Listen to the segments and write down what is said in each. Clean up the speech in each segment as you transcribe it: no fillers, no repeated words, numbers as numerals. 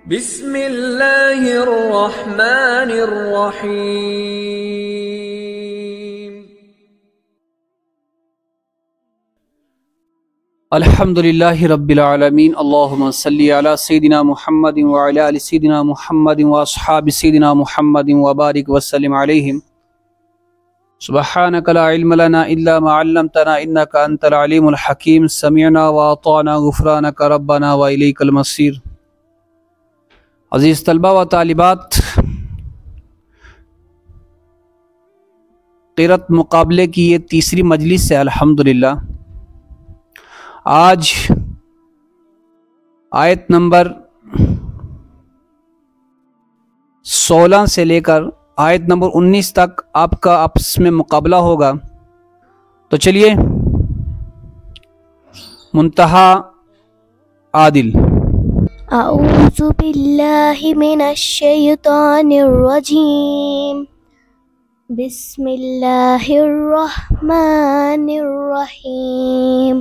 बिस्मिल्लाहिर्रहमानिर्रहीम। अल्हम्दुलिल्लाहि रब्बिल आलमीन। अल्लाहुम्मा सल्लि अला सय्यिदिना मुहम्मदिन व अला आलि सय्यिदिना मुहम्मदिन व अस्हाबि सय्यिदिना मुहम्मदिन व बारिक व सल्लिम अलैहिम। सुब्हानका ला इल्म लना इल्ला मा अल्लमतना इन्नका अंतल अलीमुल हकीम। समिअना व अताना गुफ्रानका रब्बना व इलैकल मसीर। अज़ीज़ तलबा व तालिबात, क़िरात मुकाबले की ये तीसरी मजलिस है अल्हम्दुलिल्लाह। आज आयत नंबर 16 से लेकर आयत नंबर 19 तक आपका आपस में मुकाबला होगा। तो चलिए, मुंतहा आदिल। अऊज़ु बिल्लाहि मिनश शैतानिर रजीम। बिस्मिल्लाहिर रहमानिर रहीम।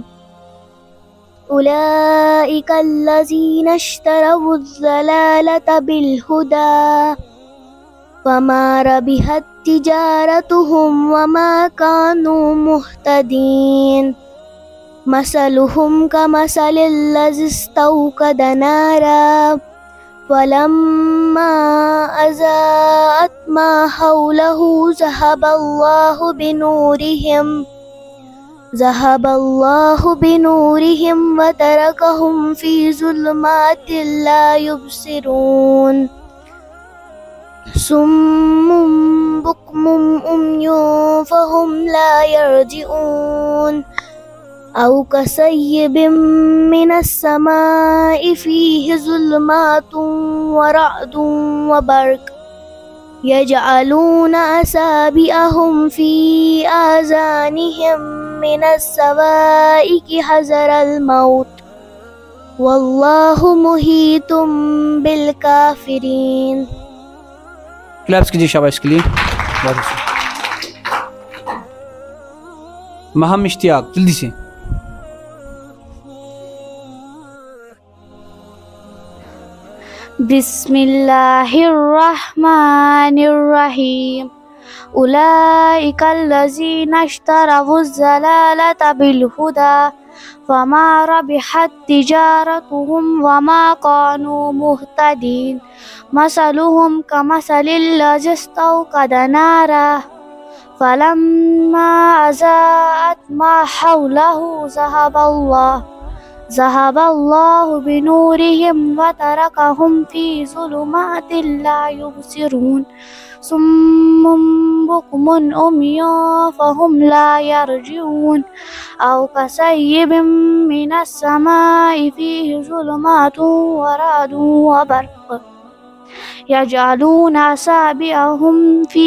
उलाइका अल्लज़ीना इश्तरवुज़्ज़लालता बिलहुदा वमा रबिहत तिजारतुहुम वमा कानू मुहतदीन। मसलुहुम कमसलिल्लज़ी इस्तौक़द नारा फलम्मा अज़ाअत मा हौलहु ज़हबल्लाहु बिनूरिहिम व तरकहुम फ़ी ज़ुल्मातिन ला युबसिरून। सुम्मुम बुक्मुम उम्युन फ़हुम ला यरजिऊन। औ कसय्यिबिम मिनस समाइ फ़ीहि ज़ुल्मातुन व रअदुन व बर्क़ यजअलूना असाबिअहुम फ़ी आज़ानिहिम मिनस सवाइक़ि हज़रल मौत वल्लाहु मुहीतुम बिल काफ़िरीन। क्लैप्स कीजिए शाबाश के लिए। महम इश्तियाक, जल्दी से। बिस्मिल्लाहिर्रहमानिर्रहीम। उलाइका अल्लज़ीना इश्तरवुज़्ज़लालता बिलहुदा वमा रबिहत तिजारतुहुम वमा कानू मुहतदीन। मसलुहुम कमसलिल्लज़ी इस्तौक़द नारा फलम्मा अज़ाअत मा हौलहु ज़हबल्लाहु बिनूरिहिम व तरकहुम फ़ी ज़ुलुमातिन ला युबसिरून। सुम्मुम बुक्मुन उम्युन फ़हुम ला यरजिऊन। औ कसय्यिबिम मिनस समाइ फ़ीहि ज़ुलुमातुन व रअदुन व बर्क़ यजअलूना असाबिअहुम फ़ी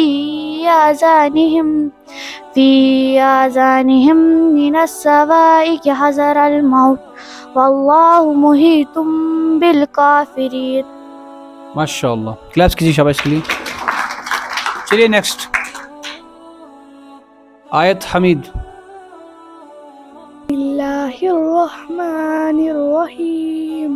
आज़ानिहिम मिनस सवाइक़ि हज़रल मौत वल्लाहु मुहीतुम बिल काफ़िरीन। माशाअल्लाह, क्लैप्स कीजिए शाबाश के लिए। चलिए नेक्स्ट आयत हमीद। बिस्मिल्लाहिर्रहमानिर्रहीम।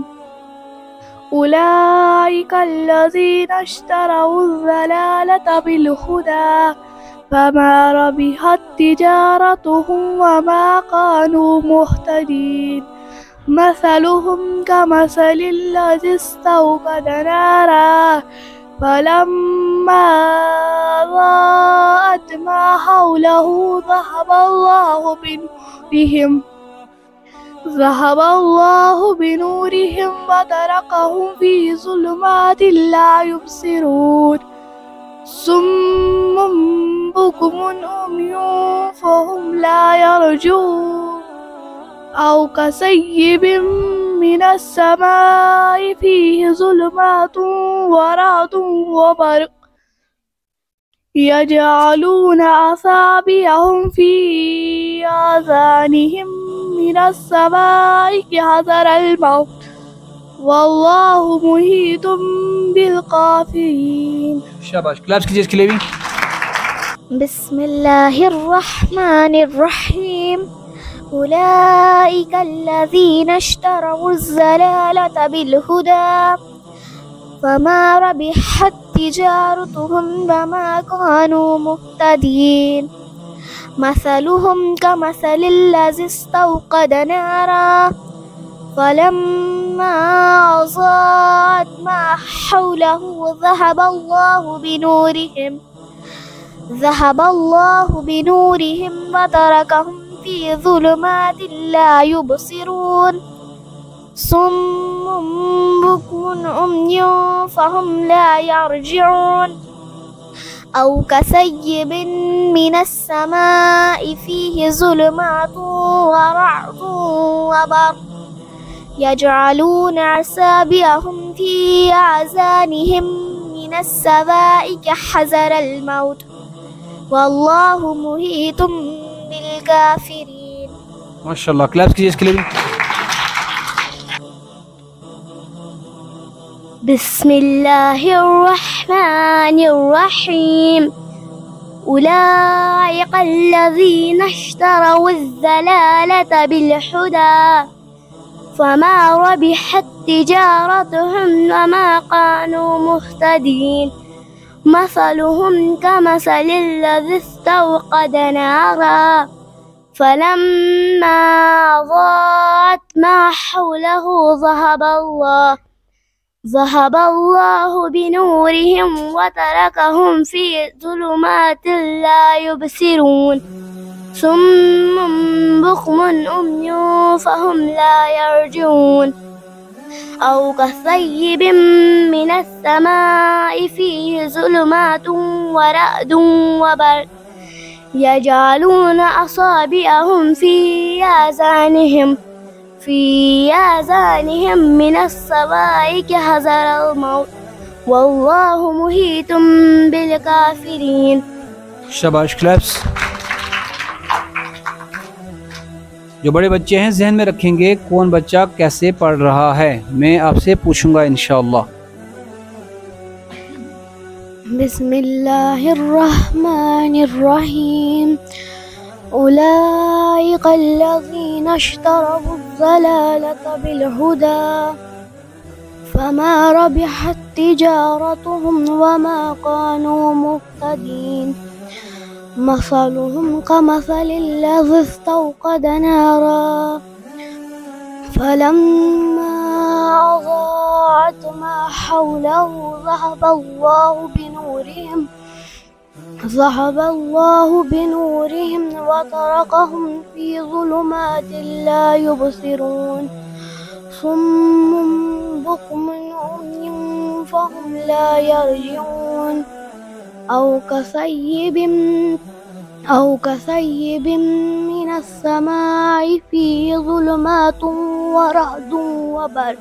उलाइका अल्लज़ीना इश्तरवुज़्ज़लालता बिलहुदा फमा रबिहत तिजारतुहुम वमा कानू मुहतदीन। मसलुहुम कमसलिल्लज़ी इस्तौक़द नारा फलम्मा अज़ाअत मा हौलहु ज़हबल्लाहु बिनूरिहिम व तरकहुम फ़ी ज़ुलुमातिन ला युबसिरून। सुम्मुम बुक्मुन उम्युन फ़हुम ला यरजून। औ कसय्यिबिम मिनस समाइ फ़ीहि ज़ुलुमातुन व रअदुन व बर्क़ यजअलूना असाबिअहुम फ़ी आज़ानिहिम मिनस सवाइक़ि हज़रल मौत वल्लाहु मुहीतुम बिल काफ़िरीन। शाबाश, क्लैप्स कीजिए इसके लिए भी। बिस्मिल्लाहिर्रहमानिर्रहीम। उलाइका अल्लज़ीना इश्तरवुज़्ज़लालता बिलहुदा فما ربحت تجارتهم وما كانوا مهتدين مثلهم كمثل الذي استوقد نارا فلما أضاءت ما حوله ذهب الله بنورهم وتركهم في ظلمات لا يبصرون صم بكم عمي فهم لا يرجعون أو كسيب من السماء فيه ظلمات ورعد وبرق يجعلون أصابعهم في آذانهم من الصواعق حذر الموت والله محيط بالكافرين. माशाल्लाह, क्लैप्स कीजिए इसके लिए भी. बिस्मिल्लाहिर्रहमानिर्रहीम أولئك الذين اشتروا الضلالة بالهدى فما ربحت تجارتهم وما كانوا مهتدين مثلهم كمثل الذي استوقد نارا فلما أضاءت ما حوله ذهب الله بنورهم وتركهم في ظلمات لا يبصرون صم بكم عمي فهم لا يرجعون أو كصيب من السماء فيه ظلمات ورعد وبرق يجعلون أصابعهم في آذانهم من الصواعق حذر الموت والله محيط بالكافرين. शाबाश, क्लैप्स. जो बड़े बच्चे हैं जहन में रखेंगे कौन बच्चा कैसे पढ़ रहा है, मैं आपसे पूछूंगा इंशाअल्लाह. बिस्मिल्लाहिर्रहमानिर्रहीम أولئك الذين اشتروا الضلالة بالهدى فما ربحت تجارتهم وما كانوا مهتدين مثلهم كمثل الذي استوقد نارا فلما أضاءت ما حوله ذهب الله بنورهم وتركهم في ظلمات لا يبصرون صم بكم عمي فهم لا يرجعون أو كصيب من السماء فيه ظلمات ورعد وبرق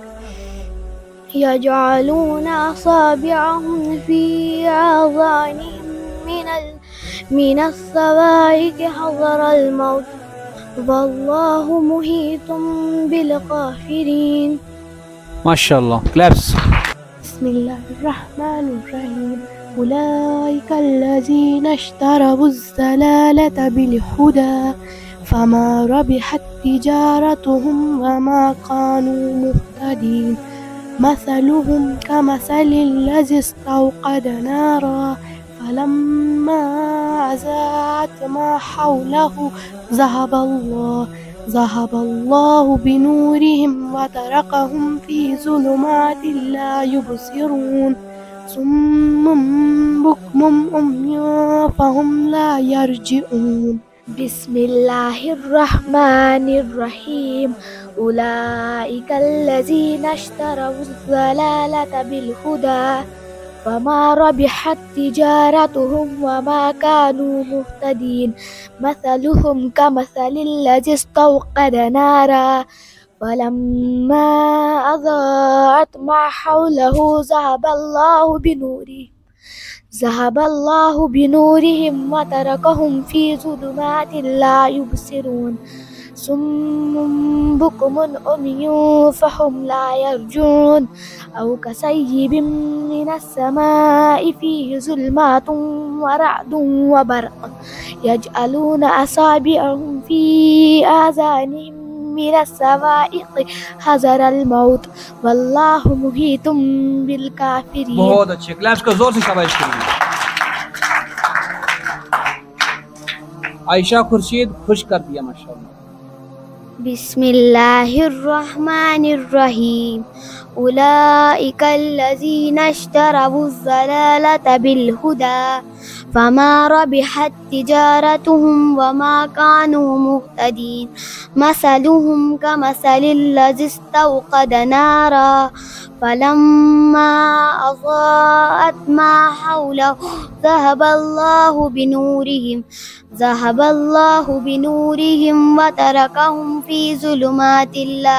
يجعلون أصابعهم في آذانهم من الصواعق حذر الموت والله محيط بالكافرين. माशाल्लाह, क्लैप्स. بسم الله الرحمن الرحيم أولئك الذين اشتروا الضلالة بالهدى فما ربحت تجارتهم وما كانوا مهتدين مثلهم كمثل الذي استوقد نارا فلما أضاءت ما حوله ذهب الله بنورهم وتركهم في ظلمات لا يبصرون صم بكم عمي فهم لا يرجعون. بسم الله الرحمن الرحيم أولئك الذين اشتروا الضلالة بالهدى فما ربحت تجارتهم وما كانوا مهتدين مثلهم كمثل الذي استوقد نارا فلما أضاءت ما حوله ذهب الله بنورهم وتركهم في ظلمات لا يبصرون صم بكم عمي فهم لا يرجعون أو كصيب من السماء فيه ظلمات ورعد وبرق يجعلون أصابعهم في آذانهم من الصواعق حذر الموت والله محيط بالكافرين. बहुत अच्छे, क्लैप्स का जोर से शाबाश करिए। आयशा खुर्शीद खुश कर दिया माशाल्लाह। बिस्मिल्लाहिर्रहमानिर्रहीम उलाइकल्लज़ीना इश्तरवुज़्ज़लालता बिलहुदा फमा रबिहत तिजारतुहुम वमा कानू मुहतदीन मसलुहुम कमसलिल्लज़ी इस्तवक़द नारा फलम्मा अज़ाअत मा हौलहु ज़हबल्लाहु बिनूरिहिम वतरकहुम फ़ी ज़ुलुमातिन ला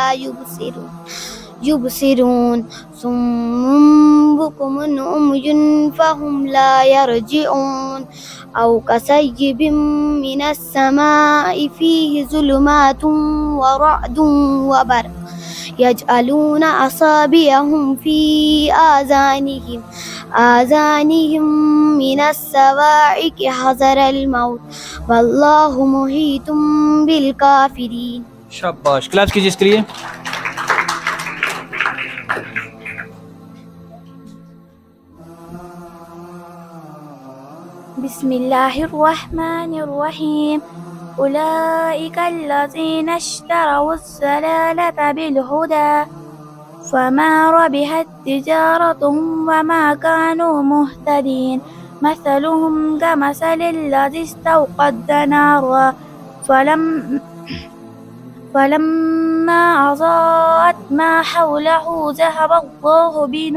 युबसिरून सुम्मुन बुकुमुन उम्युन फ़हुम ला यरजिऊन औ कसय्यिबिन मिनस समाइ फ़ीहि ज़ुलुमातुन व रअदुन व बर्क़ यजअलून असाबिअहुम फ़ी आज़ानिहिम मिनस सवाइक़ हज़रल मौत वल्लाहु मुहीतुम बिल काफिरीन। शाबाश, क्लैप्स कीजिए इसके लिए। बिस्मिल्लाहिर्रहमानिर्रहीम उलाइकल्लज़ीना इश्तरवुज़्ज़लालता बिलहुदा फमा रबिहत तिजारतुहुम वमा कानू मुहतदीन मसलुहुम कमसलिल्लज़ी इस्तवक़द नारा फलम्मा अज़ाअत मा हौलहु ज़हबल्लाहु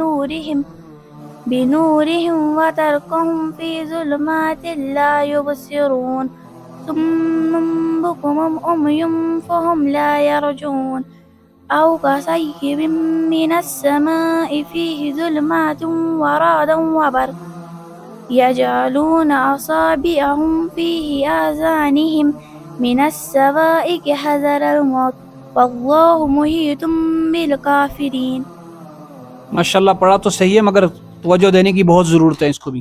बिनूरिहिम वतरकहुम फ़ी ज़ुलुमातिन ला युबसिरून सुम्मुन बुकुमुन उम्युन फ़हुम ला यरजून औ कसय्यिबिन मिनस समाइ फ़ीहि ज़ुलुमातुन व रअदुन व बर्क़ यजअलून असाबिअहुम फ़ी आज़ानिहिम मिनस सवाइक़ हज़रल मौत वल्लाहु मुहीतुम बिल काफिरीन। माशाल्लाह, पढ़ा तो सही है मगर तवज्जो देने की बहुत ज़रूरत है इसको भी।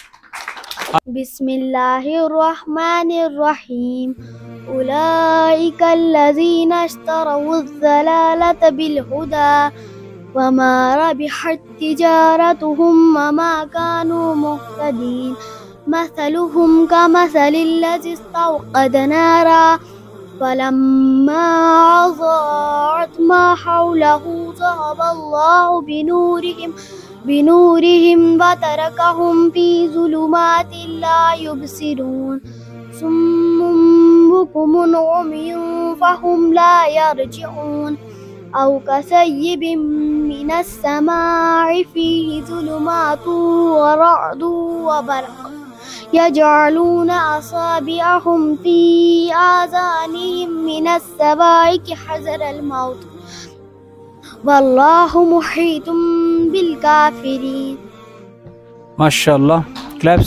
बिस्मिल्लाहिर्रहमानिर्रहीम उलाइकल्लज़ीना इश्तरवुज़्ज़लालता बिलहुदा वमा रबिहत तिजारतुहुम वमा कानू मुहतदीन मसलुहुम कमसलिल्लज़ी इस्तवक़द नारा फलम्मा अज़ाअत मा हौलहु ज़हबल्लाहु बिनूरिहिम वतरकहुम फ़ी ज़ुलुमातिन ला युबसिरून सुम्मुन बुकुमुन उम्युन फ़हुम ला यरजिऊन औ कसय्यिबिन मिनस समाइ फ़ीहि ज़ुलुमातुन व रअदुन व बर्क़ यजअलून असाबिअहुम फ़ी आज़ानिहिम मिनस सवाइक़ हज़रल मौत वल्लाहु मुहीतुम बिल काफिरीन। माशाल्लाह, क्लैप्स।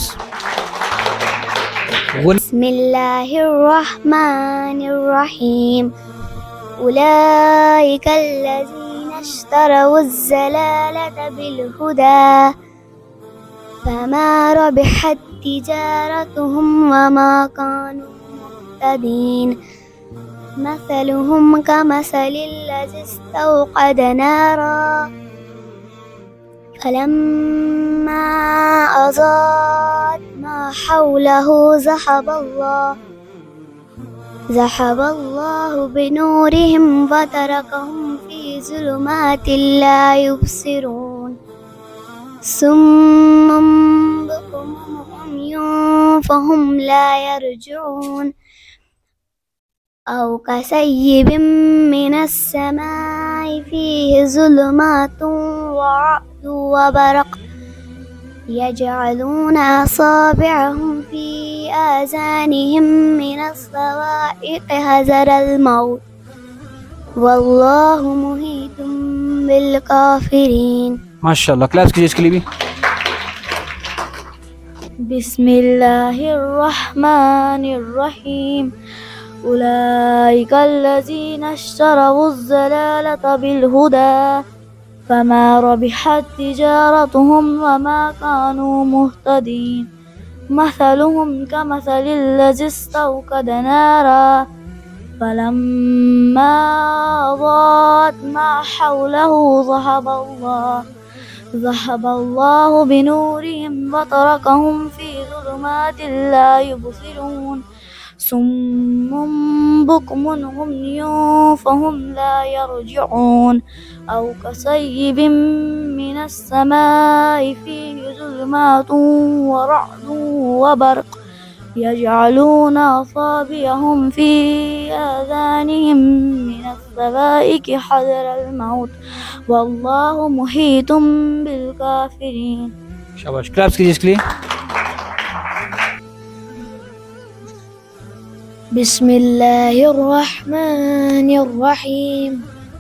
बिस्मिल्लाहिर्रहमानिर्रहीम उलाइकल्लज़ीना इश्तरवुज़्ज़लालता बिलहुदा फमा रबिहत तिजारतुहुम वमा कानू मुहतदीन मसलुहुम कमसलिल्लज़ी इस्तवक़द नारा फलम्मा अज़ाअत मा हौलहु ज़हबल्लाहु बिनूरिहिम वतरकहुम फ़ी ज़ुलुमातिन ला युबसिरून सुम्मुन बुकुमुन उम्युन फ़हुम ला यरजिऊन औ कसय्यिबिन मिनस समाइ फ़ीहि ज़ुलुमातुन व रअदुन व बर्क़ यजअलून असाबिअहुम फ़ी आज़ानिहिम मिनस सवाइक़ हज़रल मौत वल्लाहु मुहीतुम बिल काफिरीन। माशाल्लाह, क्लैप्स कीजिए इसके लिए भी। बिस्मिल्लाहिर्रहमानिर्रहीम उलाइकल्लज़ीना इश्तरवुज़्ज़लालता बिलहुदा फमा रबिहत तिजारतुहुम वमा कानू मुहतदीन मसलुहुम कमसलिल्लज़ी इस्तवक़द नारा فلما أضاءت ما حوله ذهب الله بنورهم وتركهم في ظلمات لا يبصرون صم بكم عمي فهم لا يرجعون أو كصيب من السماء فيه ظلمات ورعد وبرق يجعلون أصابعهم في آذانهم من الصواعق حذر الموت والله محيط بالكافرين. शाबाश, क्लैप्स कीजिए इसके लिए. بسم الله الرحمن الرحيم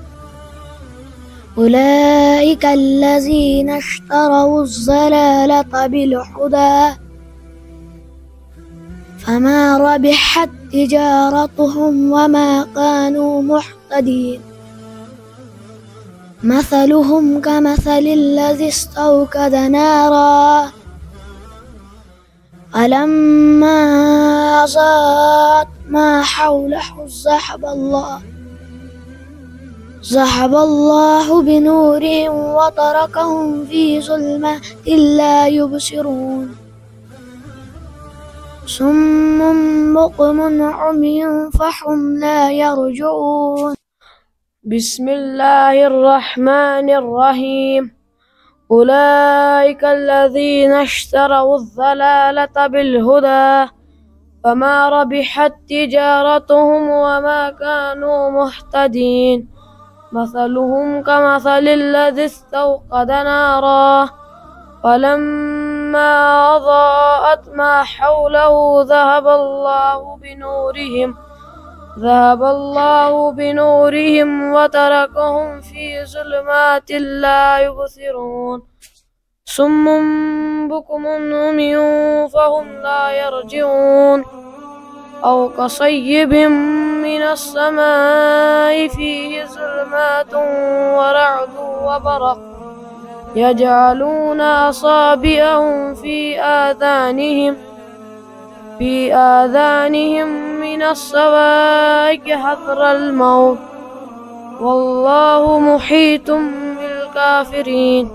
أولئك الذين اشتروا الضلالة بالهدى فما ربحت تجارتهم وما كانوا مهتدين مثلهم كمثل الذي استوقد نارا فلما أضاءت ما حوله ذهب الله بنورهم وتركهم في ظلمات لا يبصرون صم بكم عمي فهم لا يرجعون. بسم الله الرحمن الرحيم أولئك الذين اشتروا الضلالة بالهدى فما ربحت تجارتهم وما كانوا مهتدين مثلهم كمثل الذي استوقد نارا فلما أضاءت ما حوله ذهب الله بنورهم وتركهم في ظلمات لا يبصرون صم بكم عمي فهم لا يرجعون أو كصيب من السماء فيه ظلمات ورعد وبرق يجعلون أصابعهم في آذانهم من الصواعق حذر الموت والله محيط بالكافرين.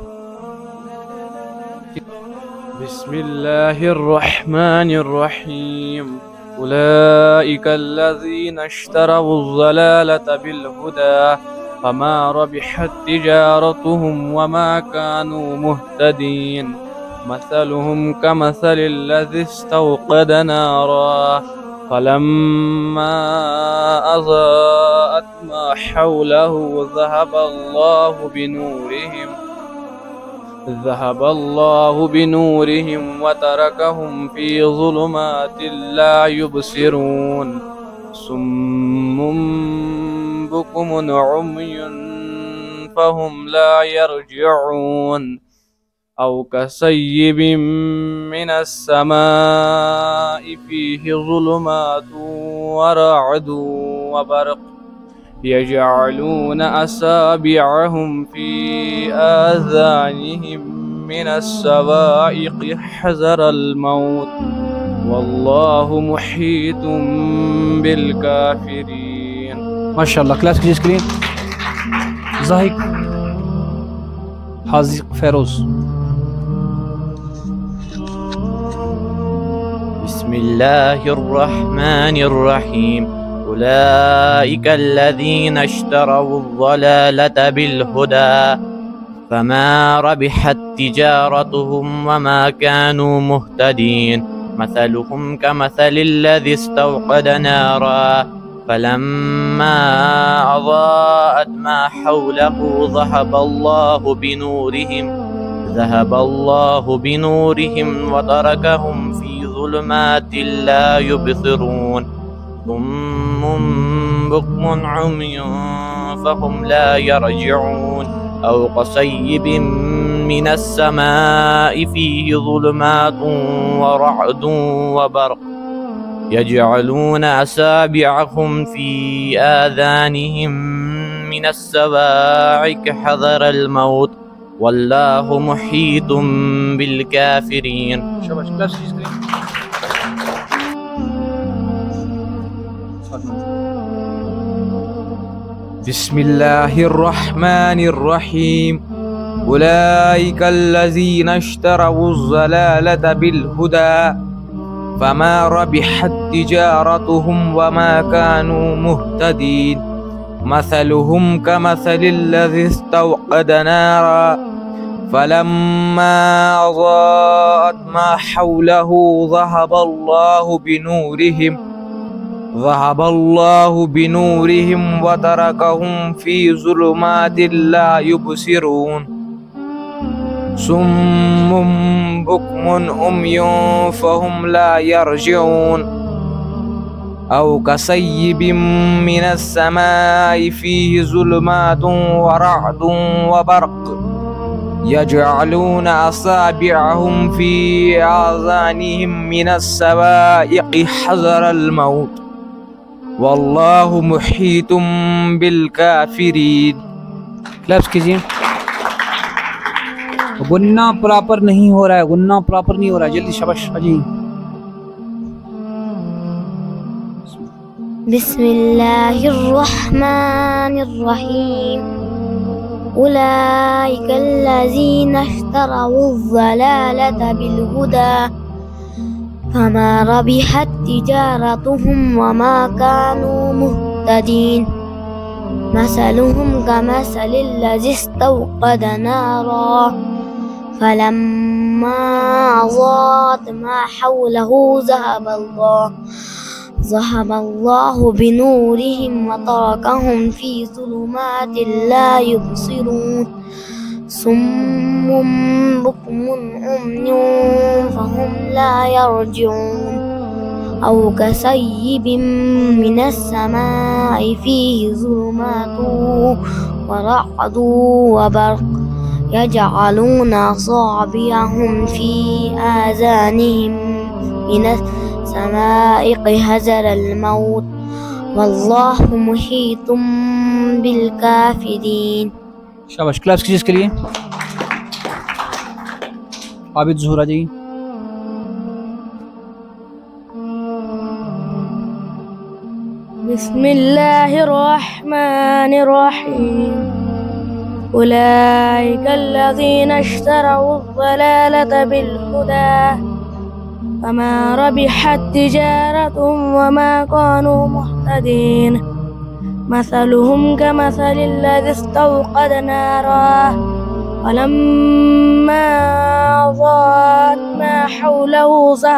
بسم الله الرحمن الرحيم أولئك الذين اشتروا الضلالة بالهدى فما ربحت تجارتهم وما كانوا مهتدين مثلهم كمثل الذي استوقد نارا فلما أضاءت ما حوله ذهب الله بنورهم وتركهم في ظلمات لا يبصرون صم بكم عمي فهم لا يرجعون أو كصيب من السماء فيه ظلمات ورعد وبرق يجعلون أصابعهم في آذانهم من الصواعق حذر الموت والله محيط بالكافرين. ما شاء الله, क्लास कीजिए स्क्रीन. ज़ाहिक हाजिक फेरोज. بسم الله الرحمن الرحيم أولئك الذين اشتروا الضلالة بالهدى فما ربحت تجارتهم وما كانوا مهتدين مثلهم كمثل الذي استوقد نارا فلما أضاءت ما حوله ذهب الله بنورهم وتركهم في ظلمات لا يبصرون صم بكم عمي فهم لا يرجعون أو كصيب من السماء فيه ظلمات ورعد وبرق يجعلون أصابعهم في آذانهم من الصواعق حذر الموت والله محيط بالكافرين. बिस्मिल्लाहिर रहमानिर रहीम उलाइका अल्लज़ीना इश्तरवुज़-ज़लालता बिल-हुदा फमा रबिहत तिजारतुहुम वमा कानू मुहतदीन मसलुहुम कमसलिल्लज़ी इस्तवक़द नारा फलम्मा अज़ाअत मा हौलहु ज़हबल्लाहु बिनूरिहिम व तरकहुम फ़ी ज़ुलुमातिन ला युबसिरून सुम्मुम बुक्मुन उम्युन फ़हुम ला यरजिऊन औ कसय्यिबिम मिनस समाई फ़ीहि ज़ुलुमातुन व रअदुन व बर्क़ यजअलून असाबिअहुम फ़ी आज़ानिहिम मिनस सवाइक़ि हज़रल मौत वल्लाहु मुहीतुम बिल काफिरीन। क्लैप्स कीजिए। गुन्ना प्रॉपर नहीं हो रहा है, गुन्ना प्रॉपर नहीं हो रहा है, जल्दी शाबाश अजी। बिस्मिल्लाहिर रहमानिर रहीम उलाइका अल्लज़ीना इश्तरवुज़-ज़लालता बिल-हुदा फमा रबिहत तिजारतुहुम वमा कानू मुहतदीन मसलुहुम कमसलिल्लज़ी इस्तवक़द नारा फलम्मा अज़ाअत मा हौलहु ज़हबल्लाहु बिनूरिहिम व तरकहुम फ़ी ज़ुलुमातिन ला युबसिरून सुम्मुम बुक्मुन उम्युन फ़हुम ला यरजिऊन औ कसय्यिबिम मिनस समाई फ़ीहि ज़ुलुमातुन व रअदुन व बर्क़ यजअलून असाबिअहुम फ़ी आज़ानिहिम मिनस समाइक़ि हज़रल मौत वल्लाहु मुहीतुम बिल काफिरीन। शाबाश। क्लास कीजिए इसके लिए। आबिद ज़ुहरा जी। बिस्मिल्लाहिर रहमानिर रहीम उलाइका अल्लज़ीना इश्तरवुज़-ज़लालता बिल-हुदा फमा रबिहत तिजारतुहुम वमा कानू मुहतदीन मसलुहुम कमसलिल्लज़ी इस्तवक़द नारा फलम्मा अज़ाअत मा हौलहु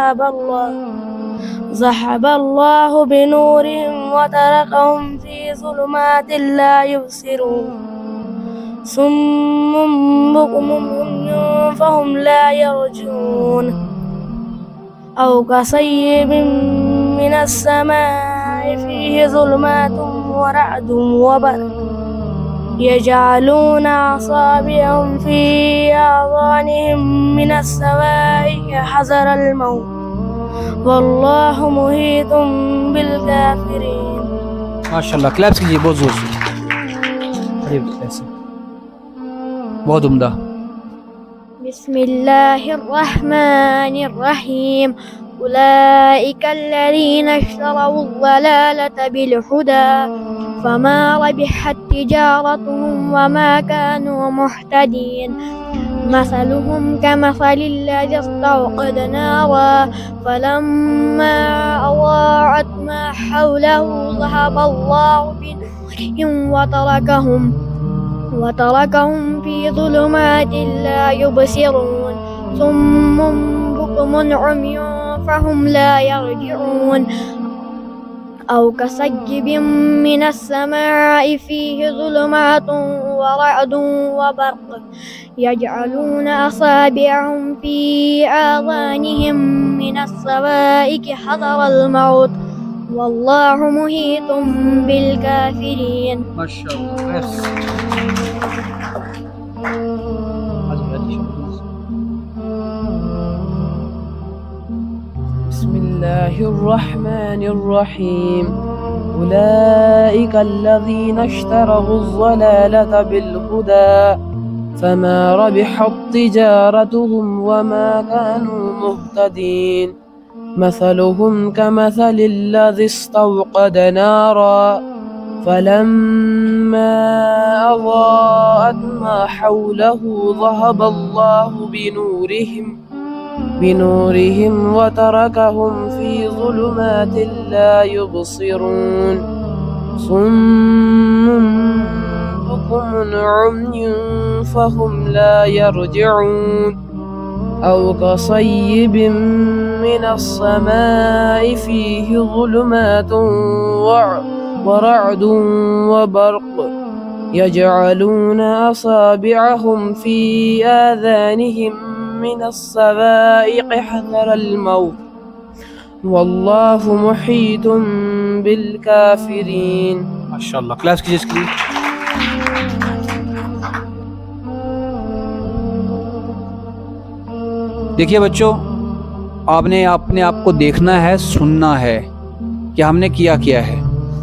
ज़हबल्लाहु बिनूरिहिम व तरकहुम फ़ी ज़ुलुमातिन ला युबसिरून सुम्मुम बुक्मुन उम्युन फ़हुम ला यरजिऊन औ कसय्यिबिम मिनस समाई फ़ीहि ज़ुलुमातुन व रअदुन व बर्क़ यजअलून असाबिअहुम फ़ी आज़ानिहिम मिनस सवाइक़ि हज़रल मौत वल्लाहु मुहीतुम बिल काफिरीन। माशाल्लाह। क्लैप्स कीजिए बहुत जोर से। ऐसे बहुत उम्दा। बिस्मिल्लाहिर रहमानिर रहीम उलाइका अल्लज़ीना इश्तरवुज़-ज़लालता बिल-हुदा फमा रबिहत तिजारतुहुम वमा कानू मुहतदीन मसलुहुम कमसलिल्लज़ी इस्तवक़द नारा फलम्मा अज़ाअत मा हौलहु ज़हबल्लाहु बिनूरिहिम व तरकहुम फ़ी ज़ुलुमातिन ला युबसिरून सुम्मुम बुक्मुन उम्युन फ़हुम ला यरजिऊन औ कसय्यिबिम मिनस समाई फ़ीहि ज़ुलुमातुन व रअदुन व बर्क़ यजअलून असाबिअहुम फ़ी आज़ानिहिम मिनस सवाइक़ि हज़रल मौत वल्लाहु मुहीतुम बिल काफिरीन। माशाल्लाह। बिस्मिल्लाहिर रहमानिर रहीम उलाइका अल्लज़ीना इश्तरवुज़-ज़लालता बिल-हुदा फमा रबिहत तिजारतुहुम वमा कानू मुहतदीन मसलुहुम कमसलिल्लज़ी इस्तवक़द नारा فلما أضاءت ما حوله ذهب الله بنورهم وتركهم في ظلمات لا يبصرون صم بكم عمي فهم لا يرجعون أو كصيب من السماء فيه ظلمات ورعد وبرق يجعلون أصابعهم في آذانهم من الصواعق حذر الموت والله محيط بالكافرين। माशाअल्लाह, क्लास कीजिए इसके लिए। देखिए बच्चों, आपने अपने आप को देखना है, सुनना है कि हमने किया है।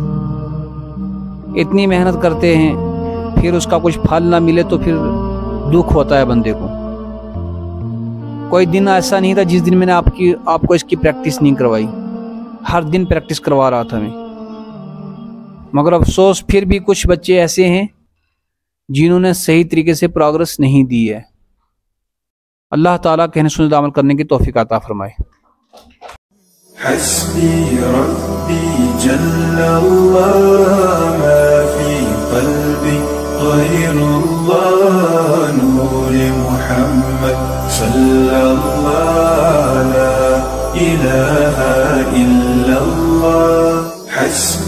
इतनी मेहनत करते हैं फिर उसका कुछ फल ना मिले तो फिर दुख होता है बंदे को। कोई दिन ऐसा नहीं था जिस दिन मैंने आपको इसकी प्रैक्टिस नहीं करवाई। हर दिन प्रैक्टिस करवा रहा था मैं, मगर अफसोस फिर भी कुछ बच्चे ऐसे हैं जिन्होंने सही तरीके से प्रोग्रेस नहीं दी है। अल्लाह ताला कहने सुनने अमल करने की तौफीक अता फरमाए। हस्बी रब्बी जल्लल्लाह मा फी क़ल्बी ग़ैरुल्लाह नूर मुहम्मद सल्लल्लाह ला इलाहा इल्लल्लाह।